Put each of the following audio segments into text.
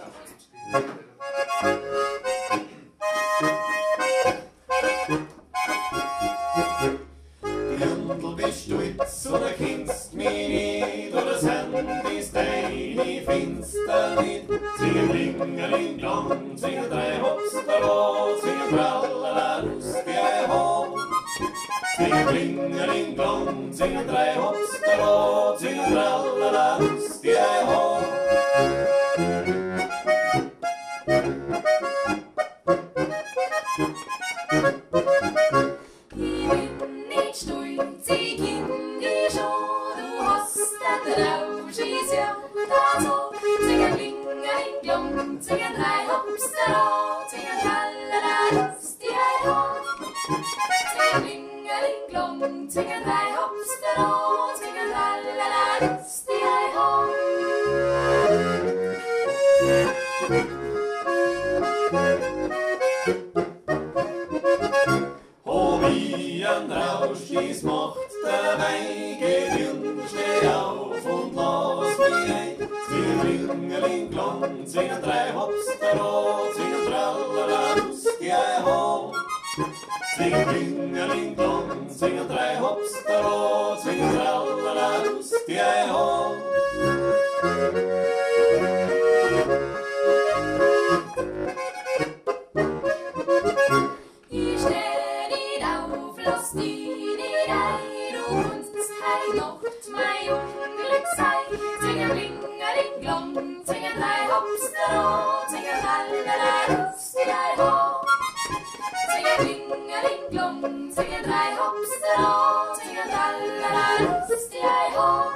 Jundel bist du jetzt oder kennst mich nicht oder sind ist deine Finster nicht. Singen Ringeling Glong, singen drei Hopsterå, singen Trallala lustige Ho. Singen Ringeling Glong, singen drei Hopsterå, singen Trallala lustige Ho. Singen drei Hopsterå, singen trallala lustige Ho. Singen Ringeling-Glong, singen drei Hopsterå, singen trallala lustige Ho. Och wie en Rausch is mochte mig, gedjunst steh auf und lass mich ein. Singen Ringeling-Glong, singen drei Hopsterå, singen trallala lustige Ho. Singen Ringeling-Glong, singen drei Hopsterå, singen trallala lustige Ho. Ich steh nicht auf, lass dich nicht ein, du kannst heut Nacht mein Unglück sein. Singen Ringeling-Glong, singen drei Hopsterå, singen trallala lustige Ho. Singen Ringeling-Glong, singen drei Hopsterå, singen trallala lustige Ho.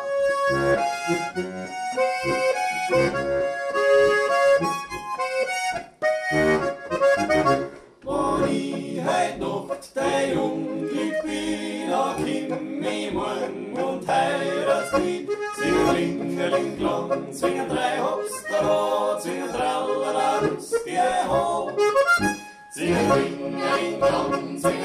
Wann ich heut Nacht dein Unglück bin, a komm ich morgen und heirat dich. Singen Ringeling-Glong, singen drei Hopsterå, singen trallala lustige Ho. Singen Ringeling-Glong, singen